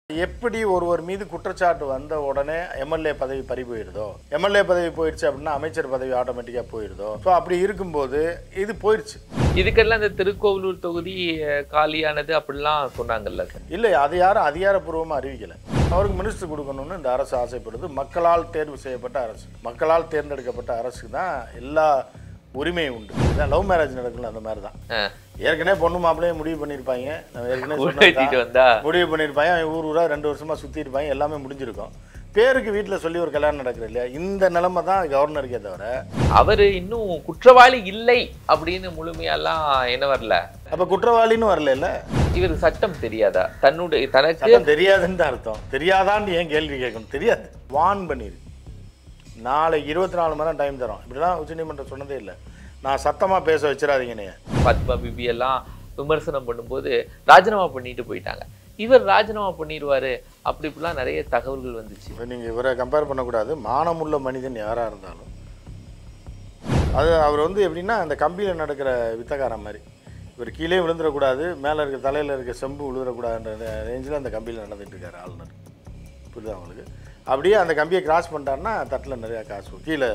எப்படி ஒருவர் மீது குற்றச்சாட்டு வந்த உடனே எம்எல்ஏ பதவி பறி போயிருதோ, எம்எல்ஏ பதவி போயிடுச்சு அப்படின்னா அமைச்சர் பதவி ஆட்டோமேட்டிக்காக போயிருதோ. ஸோ அப்படி இருக்கும்போது இது போயிடுச்சு. இதுக்கெல்லாம் இந்த திருக்கோவிலூர் தொகுதி காலியானது அப்படிலாம் சொன்னாங்கல்ல சார்? இல்லை, அது யாரும் அதிகாரப்பூர்வமாக அறிவிக்கலை. அவருக்கு மினிஸ்டர் கொடுக்கணும்னு இந்த அரசு ஆசைப்படுது. மக்களால் தேர்வு செய்யப்பட்ட அரசு, மக்களால் தேர்ந்தெடுக்கப்பட்ட அரசுக்கு தான் எல்லா உரிமையும் உண்டு. இதுதான் லவ் மேரேஜ் நடக்கல, அந்த மாதிரி தான். ஏற்கனவே பொண்ணு மாப்பிள்ளையே முடிவு பண்ணியிருப்பாங்க. முடிவு பண்ணியிருப்பாங்க. அவன் ஊர் ஊராக 2 வருஷமாக சுற்றி இருப்பாங்க. எல்லாமே முடிஞ்சிருக்கும். பேருக்கு வீட்டில் சொல்லி ஒரு கல்யாணம் நடக்குது இல்லையா? இந்த நிலைமை தான் கவர்னருக்கே தவிர அவர் இன்னும் குற்றவாளி இல்லை அப்படின்னு முழுமையெல்லாம் என்ன வரல. அப்போ குற்றவாளின்னு வரல இல்லை. இவருக்கு சட்டம் தெரியாதா? தன்னுடைய தனக்கு தெரியாதுன்னு தான் அர்த்தம். தெரியாதான்னு ஏன் கேள்வி கேட்கணும்? தெரியாது. வான் பண்ணிரு. நாளை 24 மணி நேரம் டைம் தரோம். இப்படிலாம் உச்சநீதிமன்றம் சொன்னதே இல்லை. நான் சத்தமாக பேச வச்சிடாதீங்கன்னு. பத்மா பிபி எல்லாம் விமர்சனம் பண்ணும்போது ராஜினாமா பண்ணிட்டு போயிட்டாங்க. இவர் ராஜினாமா பண்ணிடுவாரு அப்படி இப்படிலாம் நிறைய தகவல்கள் வந்துச்சு. இப்போ நீங்கள் இவரை கம்பேர் பண்ணக்கூடாது. மானமுள்ள மனிதன் யாராக இருந்தாலும் அது அவர் வந்து எப்படின்னா அந்த கம்பியில் நடக்கிற வித்தகாரம் மாதிரி. இவர் கீழே விழுந்துடக்கூடாது, மேலே இருக்க தலையில் இருக்க செம்பு விழுந்துடக்கூடாதுன்ற ரேஞ்சில் அந்த கம்பியில் நடந்துகிட்டு இருக்காரு ஆளுநர். புரியுது அவங்களுக்கு? அப்படியே அந்த கம்பியை கிராஸ் பண்ணிட்டாருன்னா தட்டில் நிறையா காசு கீழே.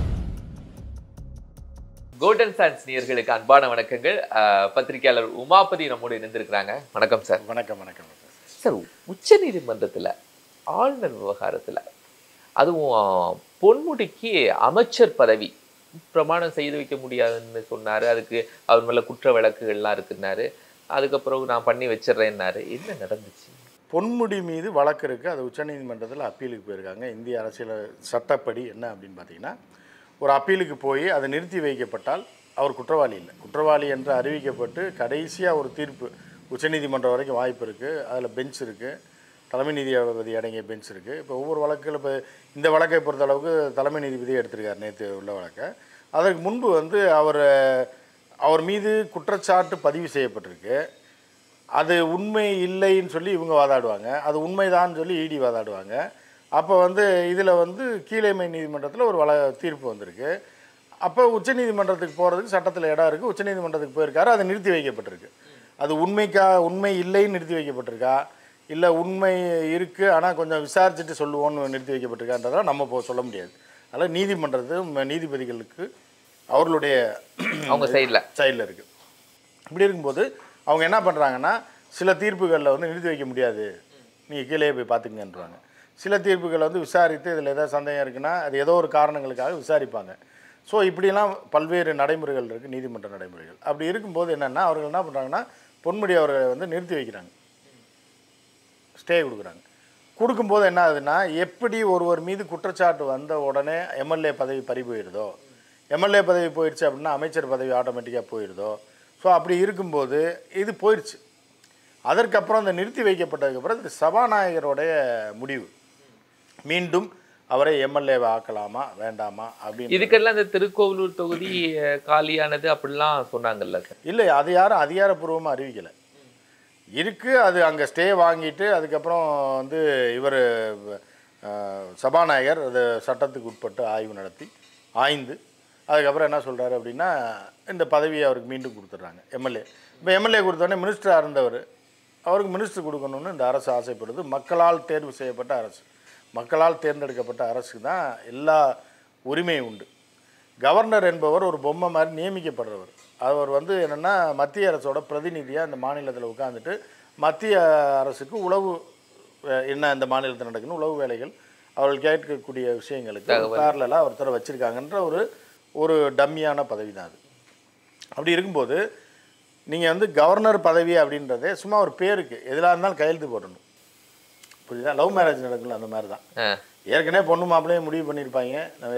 கோல்டன் சான்ஸ் நேயர்களுக்கு அன்பான வணக்கங்கள். பத்திரிகையாளர் உமாபதி நம்மோடு இணைந்திருக்கிறாங்க. வணக்கம் சார். வணக்கம். வணக்கம் சார். உச்ச நீதிமன்றத்தில் ஆளுநர் விவகாரத்தில் அதுவும் பொன்முடிக்கு அமைச்சர் பதவி பிரமாணம் செய்து வைக்க முடியாதுன்னு சொன்னார். அதுக்கு அவர் மேலே குற்ற வழக்குகள்லாம் இருக்குன்னாரு. அதுக்கப்புறம் நான் பண்ணி வச்சிடறேன்னாரு. என்ன நடந்துச்சு? பொன்முடி மீது வழக்கு இருக்குது. அது உச்சநீதிமன்றத்தில் அப்பீலுக்கு போயிருக்காங்க. இந்திய அரசியல் சட்டப்படி என்ன அப்படின்னு பார்த்தீங்கன்னா, ஒரு அப்பீலுக்கு போய் அதை நிறுத்தி வைக்கப்பட்டால் அவர் குற்றவாளி இல்லை. குற்றவாளி என்று அறிவிக்கப்பட்டு கடைசியாக ஒரு தீர்ப்பு உச்சநீதிமன்றம் வரைக்கும் வாய்ப்பு இருக்குது. அதில் பெஞ்ச் இருக்குது, தலைமை நீதிபதி அடங்கிய பெஞ்ச் இருக்குது. இப்போ ஒவ்வொரு வழக்கில் இப்போ இந்த வழக்கை பொறுத்த அளவுக்கு தலைமை நீதிபதியை எடுத்திருக்கார் நேற்று உள்ள வழக்கை. அதற்கு முன்பு வந்து அவர் மீது குற்றச்சாட்டு பதிவு செய்யப்பட்டிருக்கு. அது உண்மை இல்லைன்னு சொல்லி இவங்க வாதாடுவாங்க, அது உண்மைதான்னு சொல்லி இடி வாதாடுவாங்க. அப்போ வந்து இதில் வந்து கீழமை நீதிமன்றத்தில் ஒரு தீர்ப்பு வந்திருக்கு. அப்போ உச்சநீதிமன்றத்துக்கு போகிறதுக்கு சட்டத்தில் இடம் இருக்குது. உச்சநீதிமன்றத்துக்கு போயிருக்காரு, அது நிறுத்தி வைக்கப்பட்டிருக்கு. அது உண்மை இல்லைன்னு நிறுத்தி வைக்கப்பட்டிருக்கா, இல்லை உண்மை இருக்குது ஆனால் கொஞ்சம் விசாரிச்சுட்டு சொல்லுவோன்னு நிறுத்தி வைக்கப்பட்டிருக்கான்றதெல்லாம் நம்ம சொல்ல முடியாது. அதனால் நீதிபதிகளுக்கு அவர்களுடைய அவங்க சைடில் இருக்குது. இப்படி இருக்கும்போது அவங்க என்ன பண்ணுறாங்கன்னா, சில தீர்ப்புகளில் வந்து நிறுத்தி வைக்க முடியாது, நீங்கள் கீழே போய் பார்த்துக்கங்கன்றாங்க. சில தீர்ப்புகளை வந்து விசாரித்து இதில் ஏதாவது சந்தேகம் இருக்குன்னா அது ஏதோ ஒரு காரணங்களுக்காக விசாரிப்பாங்க. ஸோ இப்படிலாம் பல்வேறு நடைமுறைகள் இருக்குது, நீதிமன்ற நடைமுறைகள். அப்படி இருக்கும்போது என்னென்னா, அவர்கள் என்ன பண்ணுறாங்கன்னா, பொன்முடி அவர்களை வந்து நிறுத்தி வைக்கிறாங்க, ஸ்டே கொடுக்குறாங்க. கொடுக்கும்போது என்ன ஆகுதுன்னா, எப்படி ஒருவர் மீது குற்றச்சாட்டு வந்த உடனே எம்எல்ஏ பதவி பறி போயிருதோ, எம்எல்ஏ பதவி போயிடுச்சு அப்படின்னா அமைச்சர் பதவி ஆட்டோமேட்டிக்காக போயிருதோ. ஸோ அப்படி இருக்கும்போது இது போயிடுச்சு. அதற்கப்புறம் இந்த நிறுத்தி வைக்கப்பட்டதுக்கப்புறம் இது சபாநாயகருடைய முடிவு. மீண்டும் அவரை எம்எல்ஏவை ஆக்கலாமா வேண்டாமா அப்படின்னு. இதுக்கெல்லாம் இந்த திருக்கோவிலூர் தொகுதி காலியானது அப்படிலாம் சொன்னாங்கல்ல சார்? இல்லை, அது யாரும் அதிகாரப்பூர்வமாக அறிவிக்கலை. இருக்குது, அது அங்கே ஸ்டே வாங்கிட்டு அதுக்கப்புறம் வந்து இவர் சபாநாயகர் அது சட்டத்துக்கு உட்பட்டு ஆய்வு நடத்தி ஆய்ந்து அதுக்கப்புறம் என்ன சொல்கிறாரு அப்படின்னா, இந்த பதவியை அவருக்கு மீண்டும் கொடுத்துட்றாங்க எம்எல்ஏ. இப்போ எம்எல்ஏ கொடுத்தோடனே மினிஸ்டராக இருந்தவர், அவருக்கு மினிஸ்டர் கொடுக்கணும்னு இந்த அரசு ஆசைப்படுது. மக்களால் தேர்வு செய்யப்பட்ட அரசு, மக்களால் தேர்ந்தெடுக்கப்பட்ட அரசுக்கு தான் எல்லா உரிமையும் உண்டு. கவர்னர் என்பவர் ஒரு பொம்மை மாதிரி நியமிக்கப்படுறவர். அவர் வந்து என்னென்னா மத்திய அரசோட பிரதிநிதியாக இந்த மாநிலத்தில் உட்காந்துட்டு மத்திய அரசுக்கு உளவு என்ன இந்த மாநிலத்தில் நடக்குன்னு உளவு வேலைகள் அவர்கள் கேட்கக்கூடிய விஷயங்களுக்கு பேரலாக ஒருத்தரை வச்சுருக்காங்கன்ற ஒரு டம்மியான பதவி தான் அது. அப்படி இருக்கும்போது நீங்கள் வந்து கவர்னர் பதவி அப்படின்றதே சும்மா ஒரு பேருக்கு, எதிலாக இருந்தாலும் கையெழுத்து போடணும். புரியுதா? லவ் மேரேஜ் நடக்கல, அந்த மாதிரி தான். ஏற்கனவே பொண்ணு மாப்பிள்ளையே முடிவு பண்ணியிருப்பாங்க.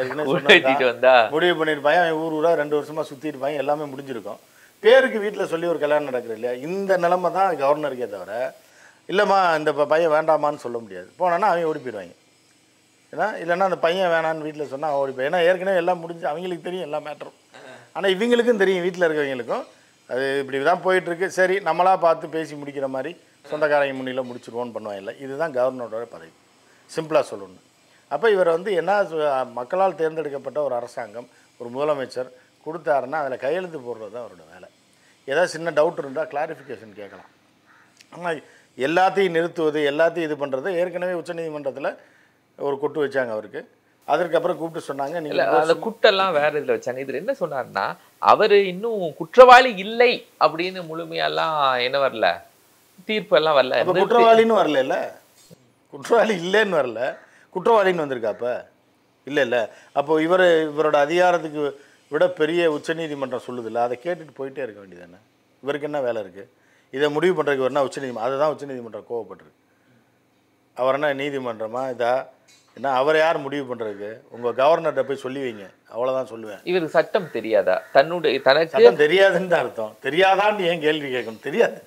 முடிவு பண்ணியிருப்பாங்க. அவன் ஊர் ஊராக 2 வருஷமாக சுற்றி இருப்பாங்க. எல்லாமே முடிஞ்சிருக்கும். பேருக்கு வீட்டில் சொல்லி ஒரு கல்யாணம் நடக்குது இல்லையா? இந்த நிலைமை தான் கவர்னருக்கே தவிர இல்லைம்மா இந்த பையன் வேண்டாமான்னு சொல்ல முடியாது. போனான்னா அவங்க ஓடி போயிடுவாங்க. இல்லைன்னா அந்த பையன் வேணான்னு வீட்டில் சொன்னால் அவன் ஓடிப்போம். ஏன்னா ஏற்கனவே எல்லாம் முடிஞ்சு அவங்களுக்கு தெரியும் எல்லா மேட்டரும். ஆனால் இவங்களுக்கும் தெரியும், வீட்டில் இருக்கிறவங்களுக்கும் அது இப்படி தான் போயிட்டுருக்கு. சரி நம்மளாக பார்த்து பேசி முடிக்கிற மாதிரி சொந்தக்காரங்க முன்னியில் முடிச்சிருவோன்னு பண்ணுவாங்க. இல்லை, இதுதான் கவர்னரோட பதவி, சிம்பிளாக சொல்லணும். அப்போ இவர் வந்து என்ன, மக்களால் தேர்ந்தெடுக்கப்பட்ட ஒரு அரசாங்கம், ஒரு முதலமைச்சர் கொடுத்தாருன்னா அதில் கையெழுத்து போடுறது தான் அவரோட வேலை. ஏதாவது சின்ன டவுட் இருந்தால் கிளாரிஃபிகேஷன் கேட்கலாம். ஆனால் எல்லாத்தையும் நிறுத்துவது எல்லாத்தையும் இது பண்ணுறது ஏற்கனவே உச்சநீதிமன்றத்தில் ஒரு கொட்டு வச்சாங்க அவருக்கு. அதற்கப்புறம் கூப்பிட்டு சொன்னாங்க, இல்ல நீங்கள் அந்த குட்டெல்லாம் வேற இதுல வச்சாங்க. இதுல என்ன சொன்னாருன்னா, அவரு இன்னும் குற்றவாளி இல்லை அப்படின்னு முழுமையெல்லாம் என்ன வரல, தீர்ப்பு எல்லாம் வரல. அப்போ குற்றவாளின்னு வரல, இல்லை குற்றவாளி இல்லைன்னு வரல, குற்றவாளின்னு வந்திருக்கா அப்போ இல்லை இல்லை. அப்போது இவரோட அதிகாரத்துக்கு விட பெரிய உச்சநீதிமன்றம் சொல்லுதில்ல, அதை கேட்டுட்டு போயிட்டே இருக்க வேண்டியதானே. இவருக்கு என்ன வேலை இருக்குது? இதை முடிவு பண்ணுறதுக்கு வரனா உச்சநீதிமன்றம், அதுதான் உச்சநீதிமன்றம் கோவப்பட்டிருக்கு. அவர் என்ன நீதிமன்றமா இதா என்ன? அவர் யார் முடிவு பண்ணுறதுக்கு? உங்கள் கவர்னர்கிட்ட போய் சொல்லி வைங்க, அவ்வளோதான் சொல்லுவேன். இவருக்கு சட்டம் தெரியாதா? தனக்கு சட்டம் தெரியாதுன்னு தான் அர்த்தம். தெரியாதான்னு ஏன் கேள்வி கேட்கணும்? தெரியாது.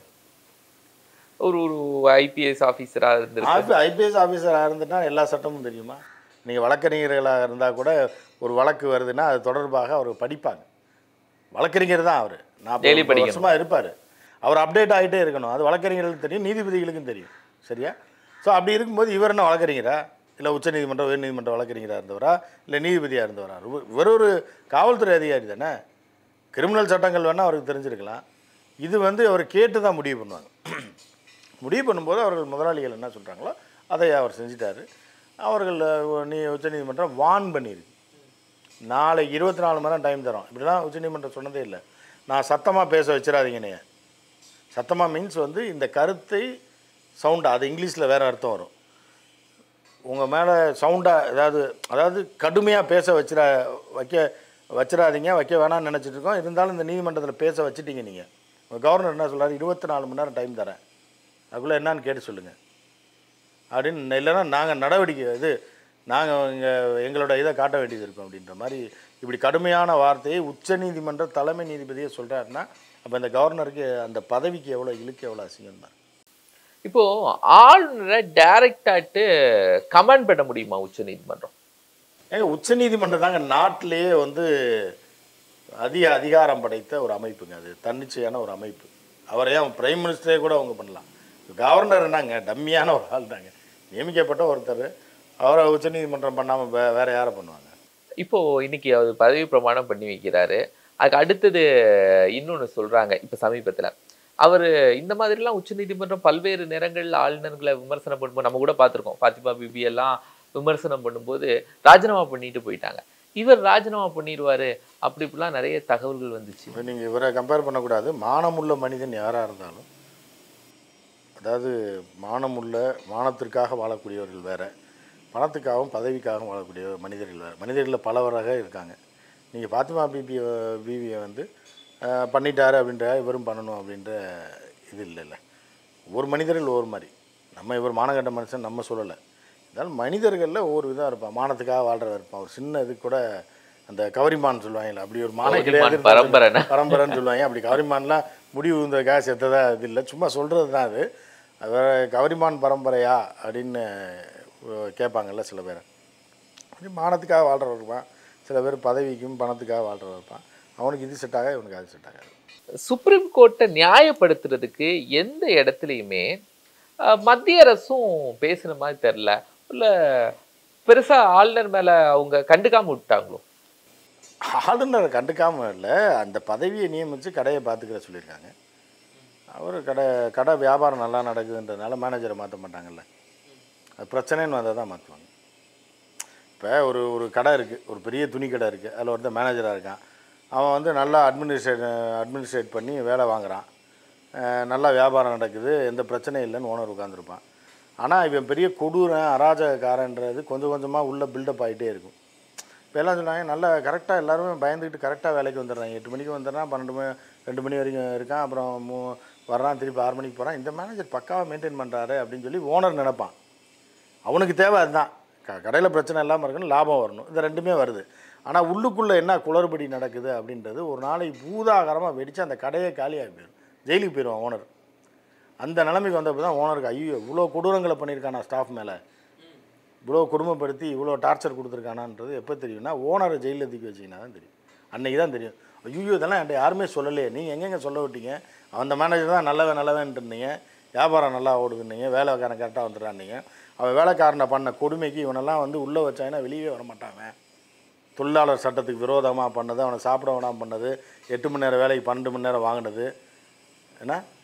ஒரு ஐபிஎஸ் ஆஃபீஸராக இருந்திருக்கு. ஐபிஎஸ் ஆஃபீஸராக இருந்துட்டா எல்லா சட்டமும் தெரியுமா? நீங்கள் வழக்கறிஞர்களாக இருந்தால் கூட ஒரு வழக்கு வருதுன்னா அது தொடர்பாக அவர் படிப்பாங்க. வழக்கறிஞர் தான் அவர். 40 வருஷமாக இருப்பார். அவர் அப்டேட் ஆகிட்டே இருக்கணும். அது வழக்கறிஞர்களுக்கு தெரியும், நீதிபதிகளுக்கும் தெரியும். சரியா? ஸோ அப்படி இருக்கும்போது இவர் என்ன வழக்கறிஞரா? இல்லை உச்சநீதிமன்றம் உயர்நீதிமன்ற வழக்கறிஞராக இருந்தவரா? இல்லை நீதிபதியாக இருந்தவரா? இவர் ஒரு காவல்துறை அதிகாரி தானே. கிரிமினல் சட்டங்கள் வேணால் அவருக்கு தெரிஞ்சிருக்கலாம். இது அவர் கேட்டு தான் முடிவு பண்ணுவாங்க. முடிவு பண்ணும்போது அவர்கள் முதலாளிகள் என்ன சொல்கிறாங்களோ அதை அவர் செஞ்சிட்டாரு. அவர்கள் உச்சநீதிமன்றம் வார்ன் பண்ணியிருக்கு. நாளை 24 மணி நேரம் டைம் தரோம். இப்படிலாம் உச்சநீதிமன்றம் சொன்னதே இல்லை. நான் சத்தமாக பேச வச்சிடாதீங்கண்ணே. சத்தமாக மீன்ஸ் இந்த கருத்தை சவுண்டாக, அது இங்கிலீஷில் வேறு அர்த்தம் வரும். உங்கள் மேலே சவுண்டாக அதாவது கடுமையாக பேச வச்சிடாதீங்க, வைக்க வேணாம்னு நினச்சிட்டு இருக்கோம். இருந்தாலும் இந்த நீதிமன்றத்தில் பேச வச்சுட்டீங்க நீங்கள். உங்கள் கவர்னர் என்ன சொல்கிறார்? 24 மணி நேரம் டைம் தரேன், அதுக்குள்ளே என்னான்னு கேட்டு சொல்லுங்கள் அப்படின்னு. இல்லைன்னா நாங்கள் நடவடிக்கை நாங்கள் எங்களோட இதை காட்ட வேண்டியது இருக்கும் அப்படின்ற மாதிரி இப்படி கடுமையான வார்த்தையை உச்சநீதிமன்ற தலைமை நீதிபதியை சொல்கிறாருன்னா அப்போ இந்த கவர்னருக்கு அந்த பதவிக்கு எவ்வளோ இழுக்கு, எவ்வளோ அசிங்கம் தான். இப்போ ஆளுநரை டைரக்டாட்டு கமெண்ட் பண்ண முடியுமா உச்சநீதிமன்றம்? உச்சநீதிமன்றம் தாங்க நாட்டிலேயே அதிகாரம் படைத்த ஒரு அமைப்புங்க. அது தன்னிச்சையான ஒரு அமைப்பு. அவரே பிரைம் மினிஸ்டரே கூட அவங்க பண்ணலாம். கவர்னர் என்னங்க டம்மியான ஒரு ஆள் தாங்க, நியமிக்கப்பட்ட ஒருத்தர். அவரை உச்சநீதிமன்றம் பண்ணாமல் வேறு யாரை பண்ணுவாங்க? இப்போது இன்றைக்கி அவர் பதவி பிரமாணம் பண்ணி வைக்கிறாரு. அதுக்கு அடுத்தது இன்னொன்று சொல்கிறாங்க. இப்போ சமீபத்தில் அவர் இந்த மாதிரிலாம் உச்சநீதிமன்றம் பல்வேறு நேரங்களில் ஆளுநர்களை விமர்சனம் பண்ணும்போது நம்ம கூட பார்த்துருக்கோம். ஃபாத்திமா பிபி எல்லாம் விமர்சனம் பண்ணும்போது ராஜினாமா பண்ணிட்டு போயிட்டாங்க. இவர் ராஜினாமா பண்ணிடுவார் அப்படி இப்படிலாம் நிறைய தகவல்கள் வந்துச்சு. நீங்கள் இவரை கம்பேர் பண்ணக்கூடாது. மானமுள்ள மனிதன் யாராக இருந்தாலும், அதாவது மானத்திற்காக வாழக்கூடியவர்கள் வேறு, பணத்துக்காகவும் பதவிக்காகவும் வாழக்கூடிய மனிதர்கள் வேறு. மனிதர்களில் பலவராக இருக்காங்க. நீங்கள் ஃபாத்திமா பிபியை பண்ணிட்டாரு அப்படின்ற இவரும் பண்ணணும் அப்படின்ற இது இல்லைல்ல. ஒவ்வொரு மனிதர்கள் ஒவ்வொரு மாதிரி. இவர் மானகண்ட மனுஷன் நம்ம சொல்லலை. இருந்தாலும் மனிதர்களில் ஒவ்வொரு விதம் இருப்பான். மானத்துக்காக வாழ்கிறவர் இருப்பான். ஒரு சின்ன இது கூட அந்த கவரிமான் சொல்லுவாங்கல்ல, அப்படி ஒரு மானம் கிடையாது, பரம்பரைன்னு சொல்லுவாங்க. அப்படி கவரிமான்லாம் முடிவு இருந்ததுக்காக செத்ததா இது இல்லை, சும்மா சொல்கிறது தான் அது. கவரிமான் பரம்பரையா அப்படின்னு கேட்பாங்கல்ல சில பேர். அப்படி மானத்துக்காக வாழ்கிறவர் இருப்பான். சில பேர் பதவிக்கும் பணத்துக்காக வாழ்கிறவர் இருப்பான். அவனுக்கு இது செட் ஆகாது, இவனுக்கு அது செட் ஆகாது. சுப்ரீம் கோர்ட்டை நியாயப்படுத்துறதுக்கு எந்த இடத்துலையுமே மத்திய அரசும் பேசுகிற மாதிரி தெரில. இல்லை பெருசாக ஆளுநர் மேலே அவங்க கண்டுக்காமல் விட்டாங்களோ? ஆளுநரை கண்டுக்காமல் இல்லை, அந்த பதவியை நியமித்து கடையை பார்த்துக்கிற சொல்லியிருக்காங்க. அவர் கடை வியாபாரம் நல்லா நடக்குதுன்றதுனால மேனேஜரை மாற்ற மாட்டாங்கல்ல. அது பிரச்சனைன்னு வந்தால் தான் மாற்றுவாங்க. இப்போ ஒரு கடை இருக்குது, ஒரு பெரிய துணி கடை இருக்குது, அதில் ஒருத்தர் மேனேஜராக இருக்கான். அவன் நல்லா அட்மினிஸ்ட்ரேட் பண்ணி வேலை வாங்குகிறான். நல்லா வியாபாரம் நடக்குது, எந்த பிரச்சனையும் இல்லைன்னு ஓனர் உட்காந்துருப்பான். ஆனால் இவன் பெரிய கொடூரன் அராஜகக்காரன்றது கொஞ்சம் கொஞ்சமாக உள்ளே பில்டப் ஆகிட்டே இருக்கும். இப்போ எல்லாம் சொன்னாங்க நல்லா கரெக்டாக எல்லாருமே பயந்துக்கிட்டு கரெக்டாக வேலைக்கு வந்துடுறாங்க. 8 மணிக்கு வந்துடுறான், 2 மணி வரைக்கும் இருக்கான், அப்புறம் வர்றான், திருப்பி 6 மணிக்கு போகிறான். இந்த மேனேஜர் பக்காவாக மெயின்டைன் பண்ணுறாரு அப்படின்னு சொல்லி ஓனர் நினைப்பான். அவனுக்கு தேவை அதுதான், கடையில் பிரச்சனை இல்லாமல் இருக்கணும், லாபம் வரணும், இந்த ரெண்டுமே வருது. ஆனால் உள்ளுக்குள்ளே என்ன குளறுபடி நடக்குது அப்படின்றது ஒரு நாளைக்கு பூதாகரமாக வெடித்து அந்த கடையை காலியாக போயிடும், ஜெயிலுக்கு போயிடுவான் ஓனர். அந்த நிலைமைக்கு வந்தப்போ தான் ஓனருக்கு ஐயோ இவ்வளோ கொடூரங்களை பண்ணியிருக்கானா ஸ்டாஃப் மேலே, இவ்வளோ குடும்பப்படுத்தி இவ்வளோ டார்ச்சர் கொடுத்துருக்கானான்றது எப்போ தெரியும்னா ஓனரை ஜெயிலில் தூக்கி வச்சிங்கன்னா தான் தெரியும். அன்றைக்கி தான் தெரியும், ஐயோ இதெல்லாம் என்கிட்ட யாருமே சொல்லலையே, நீங்கள் எங்கெங்கே சொல்ல விட்டீங்க, அந்த மேனேஜர் தான் நல்லவேன்ட்டு இருந்தீங்க, வியாபாரம் நல்லா ஓடுதுன்னீங்க, வேலைக்காரன் கரெக்டாக வந்துடுறான்னீங்க, அவன் வேலைக்காரனை பண்ண கொடுமைக்கு இவனெல்லாம் உள்ளே வச்சாங்கன்னா வெளியே வரமாட்டாங்க. தொழிலாளர் சட்டத்துக்கு விரோதமாக பண்ணது, அவனை சாப்பிட வேணாம் பண்ணது, 8 மணி நேரம் வேலைக்கு 12 மணி நேரம் வாங்கினது, ஏன்னா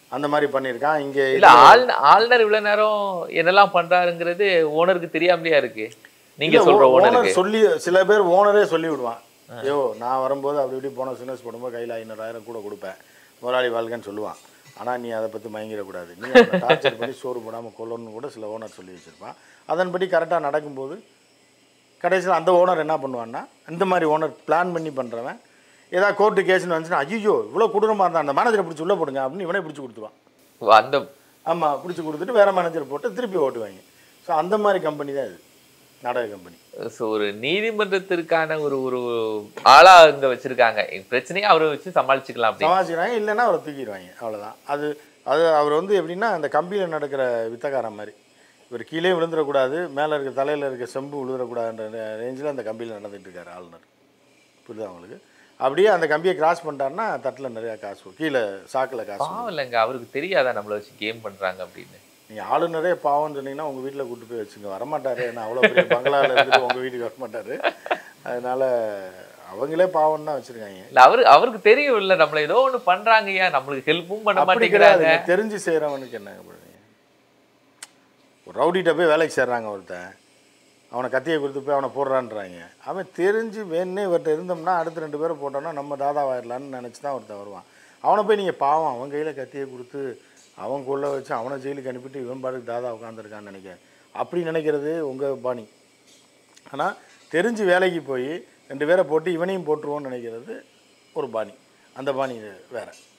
அந்த மாதிரி பண்ணியிருக்கான். இங்கே இல்ல ஆளுநர் இவ்வளவு நேரம் என்னெல்லாம் பண்றாருங்கிறது ஓனருக்கு தெரியாமலையா இருக்கு? நீங்க சொல்ற ஓனர் சொல்லி சில பேர் ஓனரே சொல்லி விடுவான். ஐயோ நான் வரும்போது அப்படி இப்படி போன சின்னஸ் போடும்போது கையில் 500,000 கூட கொடுப்பேன், முதலாளி வாழ்க்கைன்னு சொல்லுவான். ஆனால் நீ அதை பற்றி மயங்கிடக்கூடாது, நீ டார்ச்சர் பண்ணி சோறு போடாமல் கொல்லணும்னு கூட சில ஓனர் சொல்லி வச்சுருப்பான். அதன்படி கரெக்டாக நடக்கும்போது கடைசியில் அந்த ஓனர் என்ன பண்ணுவான்னா, இந்த மாதிரி ஓனர் பிளான் பண்ணி பண்ணுறவன் ஏதாவது கோர்ட்டு கேஸ்ன்னு வந்துச்சுன்னா, ஐயோ இவ்வளோ கொடூரமாக இருந்தால் அந்த மேனேஜரை பிடிச்சி உள்ளே போடுங்க அப்படின்னு இவனே பிடிச்சி கொடுத்துருவான். அந்த ஆமாம், பிடிச்சி கொடுத்துட்டு வேறு மேனேஜர் போட்டு திருப்பி ஓட்டுவாங்க. ஸோ அந்த மாதிரி கம்பெனி தான் இது நாடக கம்பெனி. ஸோ ஒரு நீதிமன்றத்திற்கான ஒரு ஒரு ஆளா இங்கே வச்சுருக்காங்க, பிரச்சனையை அவரை வச்சு சமாளிச்சுக்கலாம், சமாளிச்சுக்கிறாங்க. இல்லைன்னா அவரை தூக்கிடுவாங்க, அவ்வளோதான். அது அவர் வந்து எப்படின்னா அந்த கம்பியில் நடக்கிற வித்தக்காரன் மாதிரி, இவர் கீழே விழுந்துடக்கூடாது, மேலே இருக்க தலையில் இருக்க செம்பு விழுந்துடக்கூடாதுன்ற ரேஞ்சில் அந்த கம்பியில் நடந்துகிட்டு இருக்காரு ஆளுநர். புரியுதா உங்களுக்கு? அப்படியே அந்த கம்பியை கிராஸ் பண்ணிட்டாருன்னா தட்டில் நிறையா காசு, கீழே சாக்கில் காசு. பாவம் இல்லைங்க, அவருக்கு தெரியாதா நம்மளை வச்சு கேம் பண்ணுறாங்க அப்படின்னு? நீங்கள் ஆளுநரே பாவம்னு சொன்னீங்கன்னா உங்கள் வீட்டில் கூப்பிட்டு போய் வச்சுங்க, வரமாட்டார். ஏன்னா அவ்வளோ பெரிய பங்களாவில் இருந்துட்டு உங்கள் வீட்டுக்கு வரமாட்டார். அதனால் அவங்களே பாவம்னு தான் வச்சுருக்காங்க. இல்லை அவருக்கு தெரியும் இல்லை நம்மளை ஏதோ ஒன்று பண்ணுறாங்கய்யா, நம்மளுக்கு ஹெல்ப்பும் பண்ண மாட்டேங்கிறாங்க. தெரிஞ்சு செய்கிறவனுக்கு என்னங்க பண்ணுவீங்க? ஒரு ரவுடிகிட்ட போய் வேலைக்கு சேர்றாங்க ஒருத்தன், அவனை கத்தியை கொடுத்து போய் அவனை போடுறான்றாங்க. அவன் தெரிஞ்சு வேணே இவர்கிட்ட இருந்தோம்னா அடுத்து 2 பேரை போட்டோன்னா நம்ம தாதாவாயிடலான்னு நினச்சி தான் ஒருத்தன் வருவான். அவனை போய் நீங்கள் பாவம் அவன் கையில் கத்தியை கொடுத்து அவன் கொள்ள வச்சு அவனை ஜெயிலுக்கு அனுப்பிட்டு இவன் பாட்டுக்கு தாதா உட்காந்துருக்கான்னு நினைக்க, அப்படி நினைக்கிறது உங்கள் பாணி. ஆனால் தெரிஞ்சு வேலைக்கு போய் 2 பேரை போட்டு இவனையும் போட்டுருவோன்னு நினைக்கிறது ஒரு பாணி. அந்த பாணி வேறு.